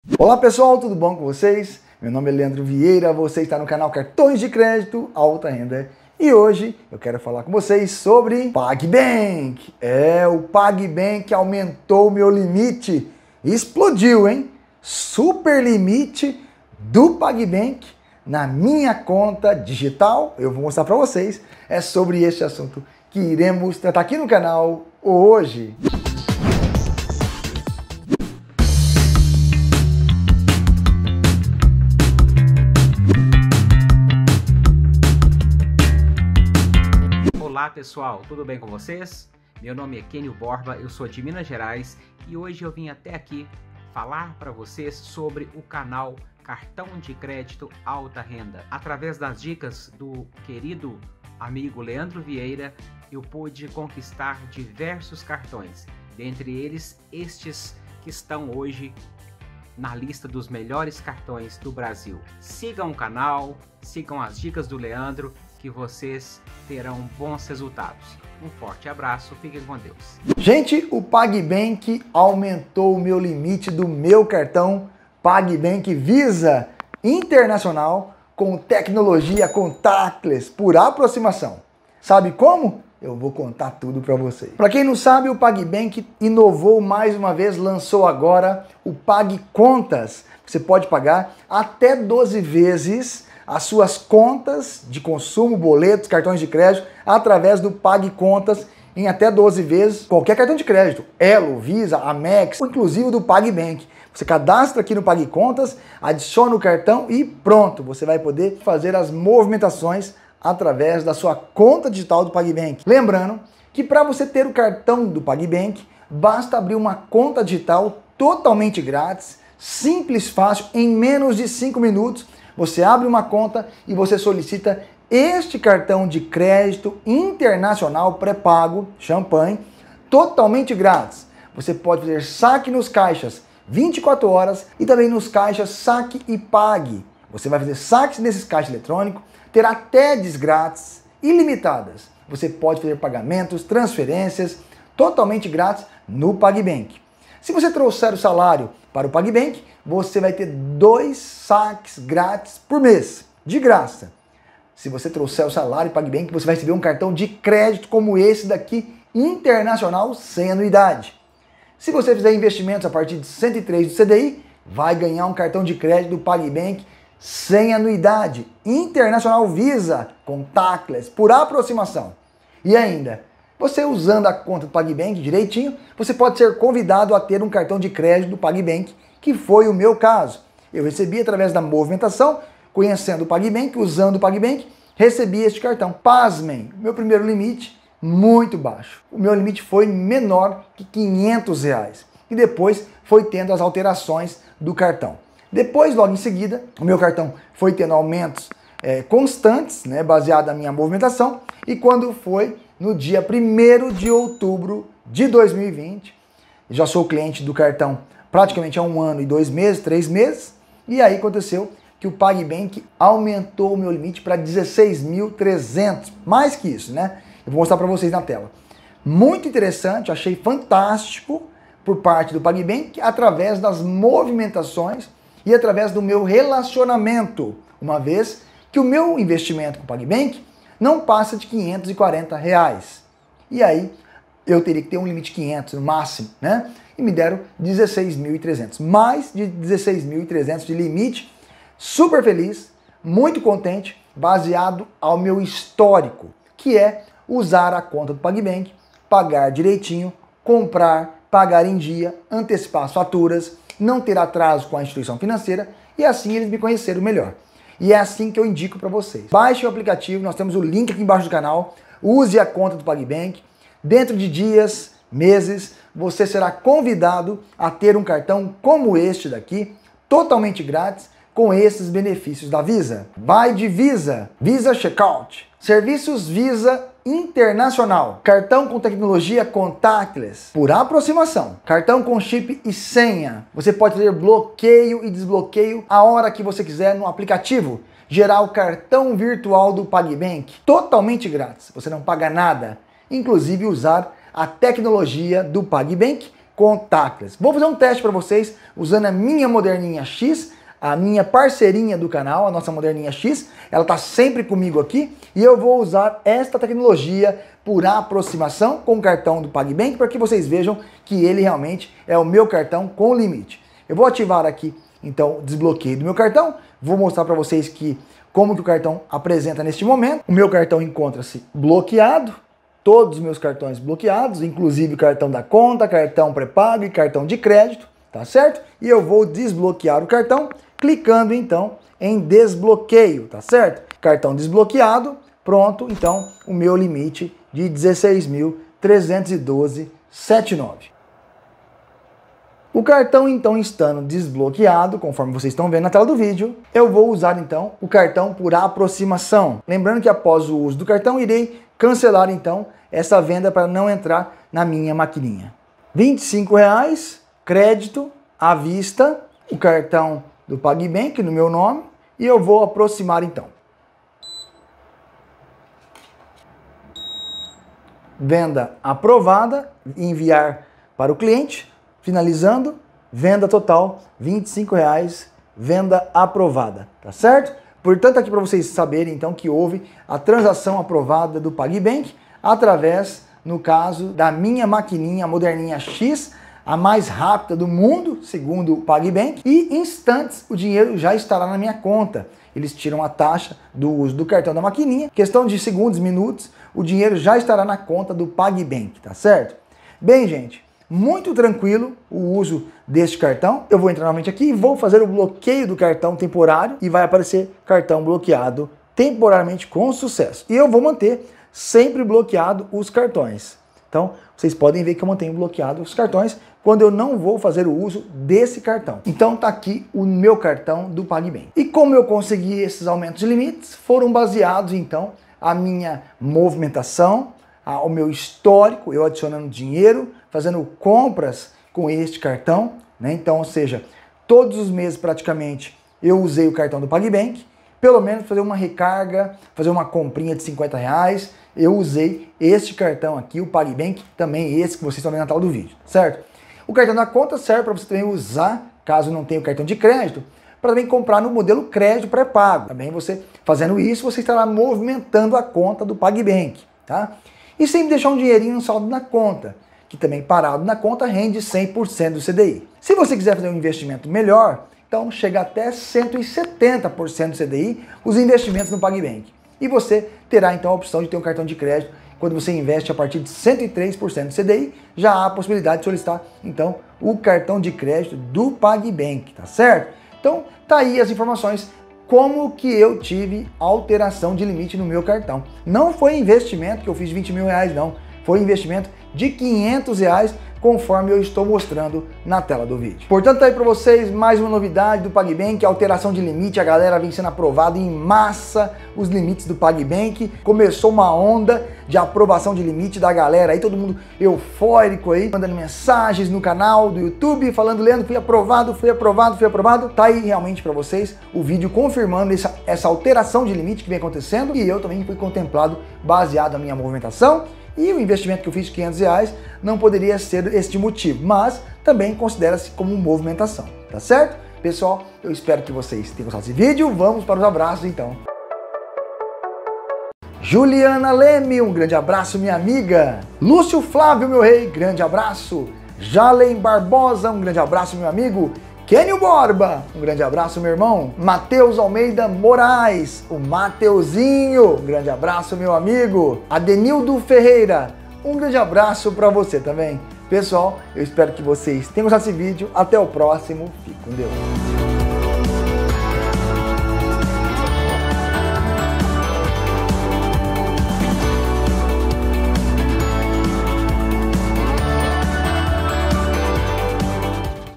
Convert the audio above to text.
Olá pessoal, tudo bom com vocês? Meu nome é Leandro Vieira, você está no canal Cartões de Crédito Alta Renda e hoje eu quero falar com vocês sobre PagBank. O PagBank aumentou o meu limite, explodiu, hein? Super limite do PagBank na minha conta digital. Eu vou mostrar para vocês, é sobre este assunto que iremos tratar aqui no canal hoje. Olá pessoal, tudo bem com vocês? Meu nome é Kenio Borba, eu sou de Minas Gerais e hoje eu vim até aqui falar para vocês sobre o canal Cartão de Crédito Alta Renda. Através das dicas do querido amigo Leandro Vieira, eu pude conquistar diversos cartões, dentre eles estes que estão hoje na lista dos melhores cartões do Brasil. Sigam o canal, sigam as dicas do Leandro, que vocês terão bons resultados. Um forte abraço, fiquem com Deus. Gente, o PagBank aumentou o meu limite do meu cartão PagBank Visa Internacional com tecnologia contactless por aproximação. Sabe como? Eu vou contar tudo para vocês. Para quem não sabe, o PagBank inovou mais uma vez, lançou agora o PagContas. Você pode pagar até 12 vezes as suas contas de consumo, boletos, cartões de crédito, através do PagContas em até 12 vezes, qualquer cartão de crédito, Elo, Visa, Amex, inclusive do PagBank. Você cadastra aqui no PagContas, adiciona o cartão e pronto, você vai poder fazer as movimentações através da sua conta digital do PagBank. Lembrando que para você ter o cartão do PagBank, basta abrir uma conta digital totalmente grátis, simples, fácil, em menos de 5 minutos, você abre uma conta e você solicita este cartão de crédito internacional pré-pago, champanhe, totalmente grátis. Você pode fazer saque nos caixas 24 horas e também nos caixas saque e pague. Você vai fazer saques nesses caixas eletrônicos, terá TEDs grátis, ilimitadas. Você pode fazer pagamentos, transferências, totalmente grátis no PagBank. Se você trouxer o salário para o PagBank, você vai ter 2 saques grátis por mês, de graça. Se você trouxer o salário PagBank, você vai receber um cartão de crédito como esse daqui, internacional, sem anuidade. Se você fizer investimentos a partir de 103 do CDI, vai ganhar um cartão de crédito do PagBank sem anuidade, internacional Visa, contactless, por aproximação. E ainda, você usando a conta do PagBank direitinho, você pode ser convidado a ter um cartão de crédito do PagBank, que foi o meu caso. Eu recebi através da movimentação, conhecendo o PagBank, usando o PagBank, recebi este cartão. Pasmem, meu primeiro limite, muito baixo. O meu limite foi menor que R$500 e depois foi tendo as alterações do cartão. Depois, logo em seguida, o meu cartão foi tendo aumentos constantes, né, baseado na minha movimentação, e quando foi no dia 1º de outubro de 2020, já sou cliente do cartão praticamente há 1 ano e 2 meses, 3 meses, e aí aconteceu que o PagBank aumentou o meu limite para 16.300, mais que isso, né? Eu vou mostrar para vocês na tela. Muito interessante, achei fantástico por parte do PagBank, através das movimentações e através do meu relacionamento, uma vez que o meu investimento com o PagBank não passa de R$540. E aí eu teria que ter um limite de 500 no máximo, né? E me deram 16.300, mais de 16.300 de limite. Super feliz, muito contente, baseado ao meu histórico, que é usar a conta do PagBank, pagar direitinho, comprar, pagar em dia, antecipar as faturas, não ter atraso com a instituição financeira, e assim eles me conheceram melhor. E é assim que eu indico para vocês. Baixe o aplicativo, nós temos o link aqui embaixo do canal, use a conta do PagBank. Dentro de dias, meses, você será convidado a ter um cartão como este daqui, totalmente grátis, com esses benefícios da Visa. Vai de Visa, Visa Checkout, serviços Visa Internacional, cartão com tecnologia contactless, por aproximação, cartão com chip e senha. Você pode fazer bloqueio e desbloqueio a hora que você quiser no aplicativo. Gerar o cartão virtual do PagBank, totalmente grátis, você não paga nada. Inclusive usar a tecnologia do PagBank contactless. Vou fazer um teste para vocês usando a minha Moderninha X, a minha parceirinha do canal, a nossa Moderninha X. Ela está sempre comigo aqui e eu vou usar esta tecnologia por aproximação com o cartão do PagBank para que vocês vejam que ele realmente é o meu cartão com limite. Eu vou ativar aqui então o desbloqueio do meu cartão, vou mostrar para vocês como que o cartão apresenta neste momento. O meu cartão encontra-se bloqueado, todos os meus cartões bloqueados, inclusive o cartão da conta, cartão pré-pago e cartão de crédito, tá certo? E eu vou desbloquear o cartão clicando então em desbloqueio, tá certo? Cartão desbloqueado, pronto, então o meu limite de 16.312,79. O cartão então estando desbloqueado, conforme vocês estão vendo na tela do vídeo, eu vou usar então o cartão por aproximação. Lembrando que após o uso do cartão, irei cancelar então essa venda para não entrar na minha maquininha. R$ 25,00, crédito à vista, o cartão do PagBank no meu nome, e eu vou aproximar então. Venda aprovada, enviar para o cliente, finalizando, venda total, R$ 25,00, venda aprovada, tá certo? Portanto, aqui para vocês saberem então que houve a transação aprovada do PagBank através, no caso, da minha maquininha Moderninha X, a mais rápida do mundo, segundo o PagBank, e em instantes o dinheiro já estará na minha conta. Eles tiram a taxa do uso do cartão da maquininha, questão de segundos, minutos, o dinheiro já estará na conta do PagBank, tá certo? Bem, gente, muito tranquilo o uso deste cartão. Eu vou entrar novamente aqui e vou fazer o bloqueio do cartão temporário e vai aparecer cartão bloqueado temporariamente com sucesso. E eu vou manter sempre bloqueado os cartões. Então, vocês podem ver que eu mantenho bloqueado os cartões quando eu não vou fazer o uso desse cartão. Então tá aqui o meu cartão do PagBank. E como eu consegui esses aumentos de limites, foram baseados então a minha movimentação, o meu histórico, eu adicionando dinheiro, fazendo compras com este cartão, né? Então, ou seja, todos os meses praticamente eu usei o cartão do PagBank, pelo menos fazer uma recarga, fazer uma comprinha de R$50, eu usei este cartão aqui, o PagBank, também esse que vocês estão vendo na tela do vídeo, certo? O cartão da conta serve para você também usar, caso não tenha o cartão de crédito, para também comprar no modelo crédito pré-pago. Também você, fazendo isso, você estará movimentando a conta do PagBank, tá? E sempre deixar um dinheirinho no saldo na conta, que também parado na conta rende 100% do CDI. Se você quiser fazer um investimento melhor, então chega até 170% do CDI os investimentos no PagBank. E você terá então a opção de ter um cartão de crédito. Quando você investe a partir de 103% do CDI, já há a possibilidade de solicitar então o cartão de crédito do PagBank, tá certo? Então tá aí as informações, como que eu tive alteração de limite no meu cartão. Não foi investimento que eu fiz de R$20 mil, não. Foi investimento de R$500, conforme eu estou mostrando na tela do vídeo. Portanto, tá aí para vocês mais uma novidade do PagBank, alteração de limite. A galera vem sendo aprovada em massa os limites do PagBank. Começou uma onda de aprovação de limite da galera aí, todo mundo eufórico aí, mandando mensagens no canal do YouTube, falando: Leandro, fui aprovado, fui aprovado, fui aprovado. Tá aí realmente para vocês o vídeo confirmando essa alteração de limite que vem acontecendo, e eu também fui contemplado baseado na minha movimentação. E o investimento que eu fiz de R$500 não poderia ser este motivo, mas também considera-se como movimentação, tá certo? Pessoal, eu espero que vocês tenham gostado desse vídeo. Vamos para os abraços então. Juliana Leme, um grande abraço, minha amiga. Lúcio Flávio, meu rei, grande abraço. Jalen Barbosa, um grande abraço, meu amigo. Kênio Borba, um grande abraço, meu irmão. Matheus Almeida Moraes, o Mateuzinho, um grande abraço, meu amigo. Adenildo Ferreira, um grande abraço para você também. Pessoal, eu espero que vocês tenham gostado desse vídeo. Até o próximo. Fique com Deus.